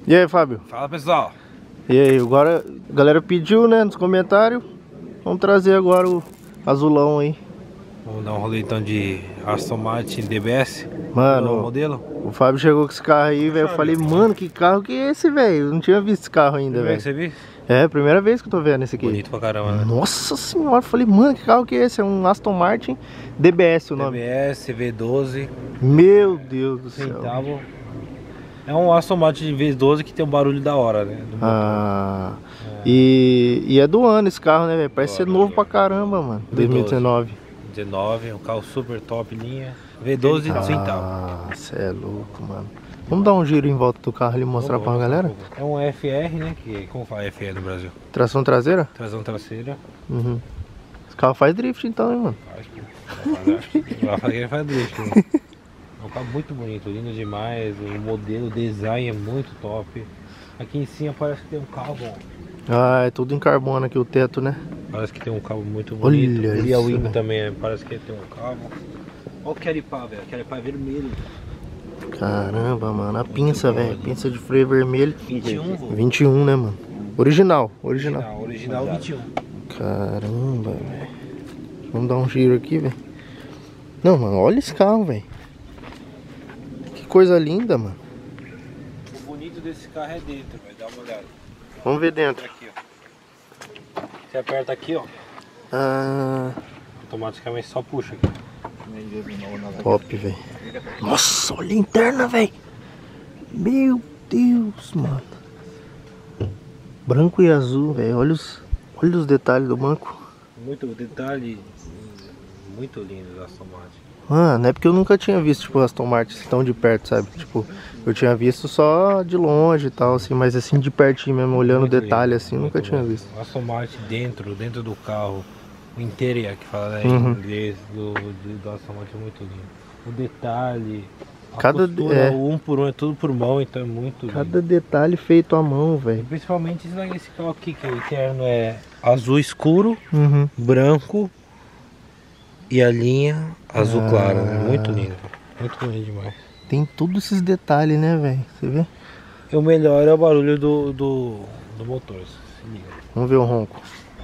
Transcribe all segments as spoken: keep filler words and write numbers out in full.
E aí, Fábio? Fala, pessoal. E aí, agora a galera pediu, né, nos comentários. Vamos trazer agora o azulão aí. Vamos dar um rolê então de Aston Martin D B S. Mano, modelo. O Fábio chegou com esse carro aí, velho. Eu falei, mano, que carro que é esse, velho? Eu não tinha visto esse carro ainda, velho. Você viu? É, primeira vez que eu tô vendo esse aqui. Bonito pra caramba, né? Nossa senhora, eu falei, mano, que carro que é esse? É um Aston Martin D B S o nome. D B S V doze. Meu Deus do céu. Centavo. É um Aston Martin V doze que tem um barulho da hora, né? Do ah, é. E, e é do ano esse carro, né, velho? Parece ser novo pra caramba, mano. dois mil e dezenove. dezenove, um carro super top linha. V doze ah, centavo. Ah, cê é louco, mano. Vamos dar um giro em volta do carro ali e mostrar pra galera? É um F R, né? Que, como fala F R no Brasil? Tração traseira? Tração traseira. Uhum. Esse carro faz drift então, hein, mano? Faz, pô. Vai fazer que ele faz drift, né? É um carro muito bonito, lindo demais. O modelo, o design é muito top. Aqui em cima parece que tem um cabo. Ah, é tudo em carbono aqui o teto, né? Parece que tem um cabo muito bonito. Olha e a isso, window também, parece que tem um cabo. Olha o Keripá, velho. O Keripá é vermelho. Caramba, mano. A pinça, velho. Pinça de freio vermelho. vinte e um, vô. vinte e um, né, mano? Original, original. Original, original vinte e um. Caramba, velho. Vamos dar um giro aqui, velho. Não, mano, olha esse carro, velho. Que coisa linda, mano. O bonito desse carro é dentro, vai dar uma olhada. Vamos ver dentro. Aqui, ó. Você aperta aqui, ó. Ah. Automaticamente só puxa aqui. Top, velho. Nossa, olha a interna, velho. Meu Deus, mano. Branco e azul, velho. Olha os, olha os detalhes do banco. Muito detalhe. Muito lindo da Aston Martin. Mano, é porque eu nunca tinha visto, tipo, Aston Martin tão de perto, sabe? Tipo, eu tinha visto só de longe e tal, assim, mas assim de pertinho mesmo, olhando o detalhe assim, nunca tinha bom. visto. Aston Martin dentro, dentro do carro, o interior, que fala né, Uhum. em inglês, do, do, do Aston Martin é muito lindo. O detalhe, a Cada costura, é. um por um, é tudo por mão, então é muito lindo. Cada detalhe feito à mão, velho. Principalmente esse carro aqui, que o interno é azul escuro, Uhum. branco e a linha azul ah. clara, né? Muito lindo, muito bonito demais. Tem todos esses detalhes, né, velho? Você vê? E o melhor é o barulho do, do, do motor, se liga. Vamos ver o ronco.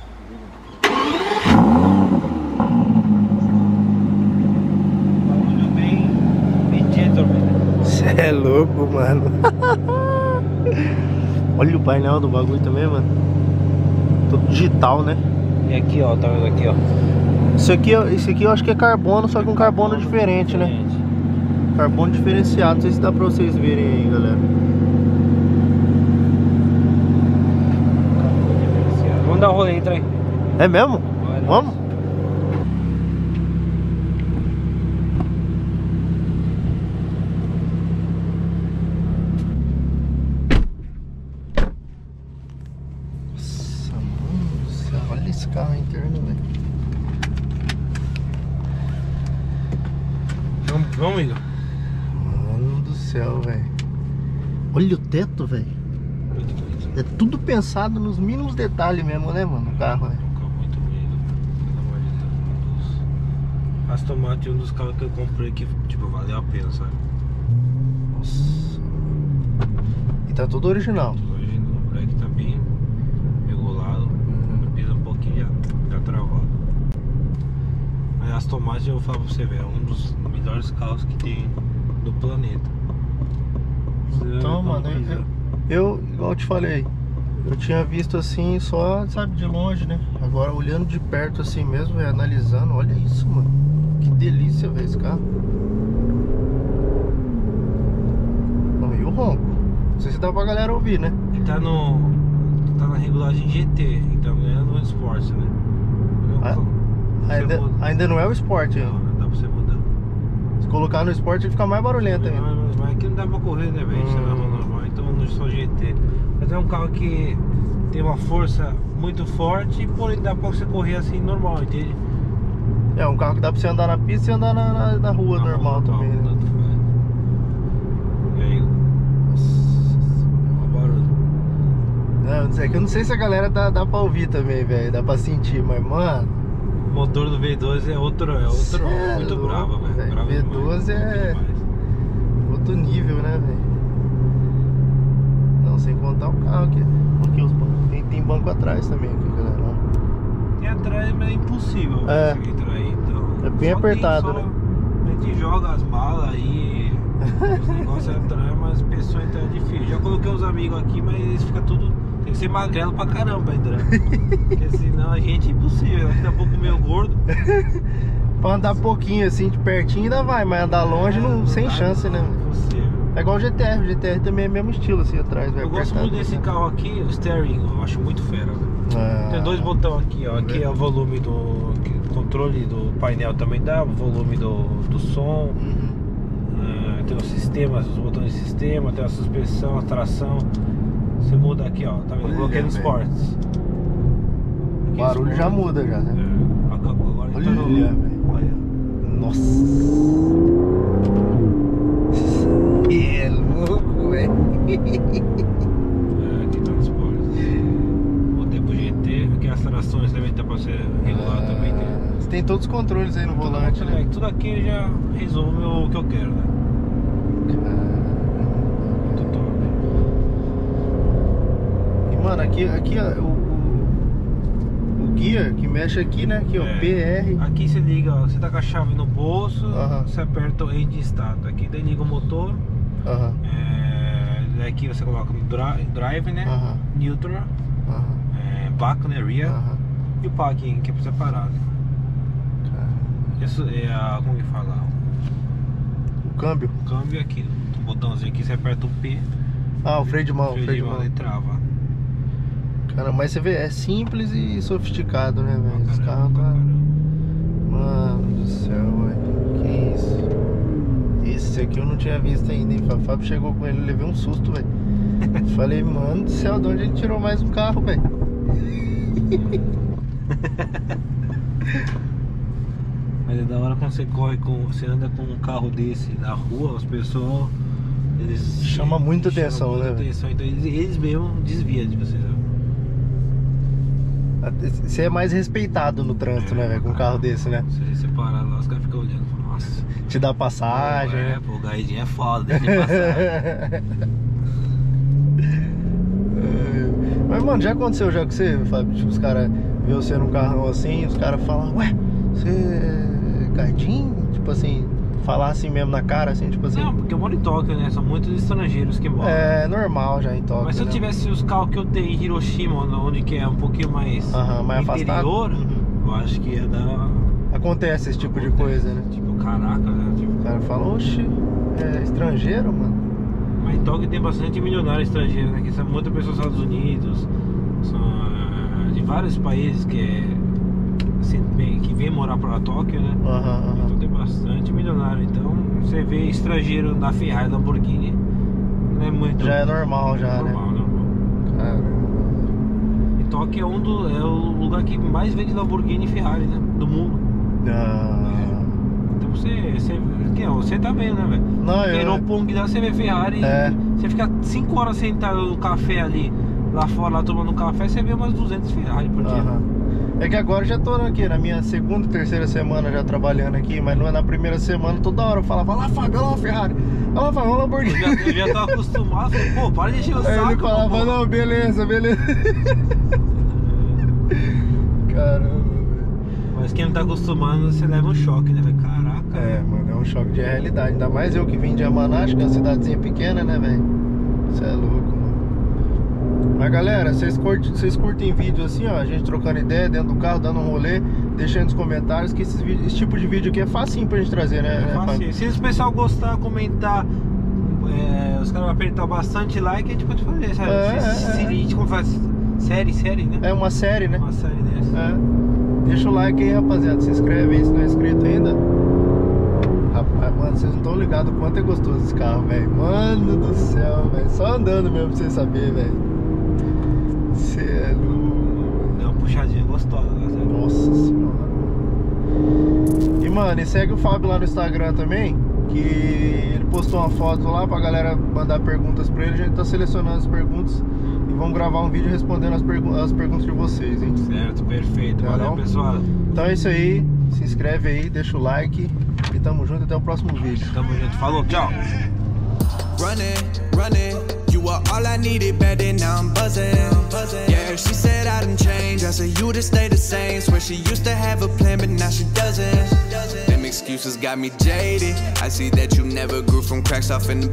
Barulho bem, bem gentleman. Cê é louco, mano. Olha o painel do bagulho também, mano. Todo digital, né? E aqui, ó, tá vendo aqui, ó. Isso aqui, isso aqui eu acho que é carbono, só que um carbono diferente, né? Carbono diferenciado, não sei se dá pra vocês verem aí, galera. Vamos dar um rolê, entra aí. É mesmo? Vai, Vamos? Nossa, mano do céu, olha esse carro interno, velho. Vamos, vamos, Igor. Mano do céu, velho. Olha o teto, velho. É tudo pensado nos mínimos detalhes mesmo, né, mano? O carro, velho. Um carro muito bonito. Pelo amor de Deus. Aston Martin é um dos carros que eu comprei que, tipo, valeu a pena, sabe? Nossa. E tá tudo original. Tudo original. O break tá bem regulado. Uhum. Pisa um pouquinho e já tá travado. Mas Aston Martin, eu vou falar pra você, velho, é um dos melhores carros que tem do planeta. Então, mano, eu, eu, igual eu te falei, eu tinha visto assim só, sabe, de longe, né? Agora olhando de perto assim mesmo, véio, analisando, olha isso, mano. Que delícia, velho, esse carro. Não, e o ronco? Não sei se dá pra galera ouvir, né? Ele tá no. tá na regulagem G T, então não é no Sport, né? Ah, ainda, ainda não é o Sport ainda. Não, dá pra você mudar. Se colocar no Sport ele fica mais barulhento ainda. Mas, mas aqui não dá pra correr, né, velho? Hum. Você vai normal, então no só G T. Mas é um carro que tem uma força muito forte, porém dá pra você correr assim normal, entende? É um carro que dá pra você andar na pista e andar na, na, na rua na normal, normal também, né? E aí? Nossa, barulho. Não, não sei, que eu não sei se a galera dá, dá pra ouvir também, velho. Dá pra sentir, mas, mano. O motor do V doze é outro, é outro é muito louco, bravo, velho. V doze é outro nível, né, velho? Não o carro aqui. Aqui os bancos. Tem, tem banco atrás também aqui, galera. Tem atrás, mas é impossível É. conseguir entrar aí, então. É bem Só apertado, tem só- né? A gente joga as malas aí, os negócios atrás, mas as pessoas entram é difícil. Já coloquei uns amigos aqui, mas eles ficam tudo. Tem que ser magrelo pra caramba pra entrar. Porque senão a gente é impossível. Daqui a pouco meio gordo. Pra andar pouquinho assim, de pertinho ainda vai, mas andar longe não, É, sem dá, chance, não, né? Impossível. É igual o G T R, o G T R também é o mesmo estilo assim atrás, velho. Eu gosto apertado, muito desse né? carro aqui, o steering, eu acho muito fera. Né? Ah, Tem dois botões aqui, ó. Aqui é o volume do que- controle do painel também dá, o volume do, do som. uhum. É, tem os sistemas, os botões de sistema, tem a suspensão, a tração. Você muda aqui, ó. Tá vendo? Eu coloquei no Olha, Sports. O barulho já muda já, né? É, agora Olha, tá no. velho. Olha. Nossa. É louco, velho. É, aqui tá no Sports. Voltei pro G T, aqui as trações também tá pra ser regulado também. Tem. Você tem todos os controles aí no volante, tudo, né? é, tudo aqui já resolve o que eu quero, né? Muito top. E mano, aqui, aqui ó, o, o, o guia que mexe aqui, né? Aqui, ó, É. P R. Aqui você liga, ó, você tá com a chave no bolso, Aham. você aperta o end start. Aqui daí liga o motor, Aham, é, aqui você coloca no dri- drive, né? aham, Neutral, aham, é, back, né? Rear, aham. e o parking que é separado. Cara, Isso é a, como que fala? o câmbio. O câmbio aqui, o botãozinho aqui, você aperta o P, Ah, o freio de mão, freio freio de de mão mão. e trava. Cara, mas você vê, é simples e sofisticado, né, velho? Pra Esse caramba, carro pra tá. caramba. Mano do céu, velho. Que isso? Esse aqui eu não tinha visto ainda, hein? O Fábio chegou com ele, eu levei um susto, velho. Falei, mano do céu, de onde ele tirou mais um carro, velho? Mas é da hora quando você corre com. Você anda com um carro desse na rua, as pessoas. Eles Chama muita chamam atenção, muita né, velho? atenção, então eles, eles mesmo desviam de você, sabe? Você é mais respeitado no trânsito, né, velho? Com um carro desse, né? Se você parar lá, os caras ficam olhando e falam, nossa. Te dá passagem, pô, é, né? pô, o gaidinho é foda, deixa de passagem. Mas, mano, já aconteceu já com você, Fábio? Tipo, os caras vê você num carrão assim, os caras falam, ué, você é gaitinho? Tipo assim, falar assim mesmo na cara, assim, tipo assim. Não, porque eu moro em Tóquio, né? São muitos estrangeiros que moram. É normal já em Tóquio. Mas se eu né? tivesse os carros que eu tenho em Hiroshima, onde que é um pouquinho mais, Aham, mais interior, afastado. Uhum. eu acho que ia dar. Acontece esse tipo de coisa, né? Tipo, caraca, né? Tipo, O cara fala, oxe, é estrangeiro, mano. mas em Tóquio tem bastante milionário estrangeiro, né? Que são muitas pessoas dos Estados Unidos, são ah, de vários países que é, assim, bem, que vem morar pra Tóquio, né? Aham, Então aham. tem bastante milionário. Então você vê estrangeiro na Ferrari, Lamborghini, não é muito. Já é normal, já, normal, né? normal. Caramba. E Tóquio é um do, é o lugar que mais vende Lamborghini e Ferrari, né? Do mundo. Ah, Então você, você, que não, você tá vendo, né, velho? Não, Porque eu- no Pong lá você vê Ferrari, É. você fica cinco horas sentado no café ali, lá fora, lá tomando café, você vê umas duzentas Ferrari por dia. aham. É que agora eu já tô aqui na minha segunda, terceira semana já trabalhando aqui, mas não é na primeira semana, toda hora eu falava, olha lá, Fábio, olha lá, Ferrari, olha lá, Fábio, olha lá, Eu Lamborghini. já, eu já tô acostumado, falei, pô, para de encher o Aí saco, ele falava, pô. não, beleza, beleza. Caramba, velho. Mas quem não tá acostumado, você leva um choque, né, velho? Caraca. É, mano, é um choque de realidade. Ainda mais eu que vim de Yamanashi, que é uma cidadezinha pequena, né, velho? Você é louco, mano. Mas galera, vocês curtem, vocês curtem vídeo assim, ó, a gente trocando ideia dentro do carro, dando um rolê, deixa aí nos comentários que esses vídeos, esse tipo de vídeo aqui é facinho pra gente trazer, né? É né, fácil. Fábio? Se o pessoal gostar, comentar, é, os caras vão apertar bastante like, a gente pode fazer, sabe? É, se, é, se, é. a gente como faz série, série, né? É uma série, né? Uma série dessa. É. Deixa o like aí, rapaziada. Se inscreve aí se não é inscrito ainda. Rapaz, mano, vocês não estão ligados o quanto é gostoso esse carro, velho. Mano do céu, velho. Só andando mesmo pra vocês saberem, velho. Cê é louco. Deu uma puxadinha gostosa, né? sabe? Nossa senhora. E, mano, e segue o Fábio lá no Instagram também, que ele postou uma foto lá pra galera mandar perguntas pra ele. A gente tá selecionando as perguntas e vamos gravar um vídeo respondendo as, pergu as perguntas de vocês, hein? Certo, perfeito. Não, Valeu, não? pessoal. Então é isso aí, se inscreve aí, deixa o like e tamo junto, até o próximo vídeo. Tamo junto. Falou, tchau. Running, running, you are all I I needed back then, now I'm buzzing. Yeah, she said I done changed. I said you just stay the same. Swear she used to have a plan, but now she doesn't. Them excuses got me jaded. I see that you never grew from cracks off in the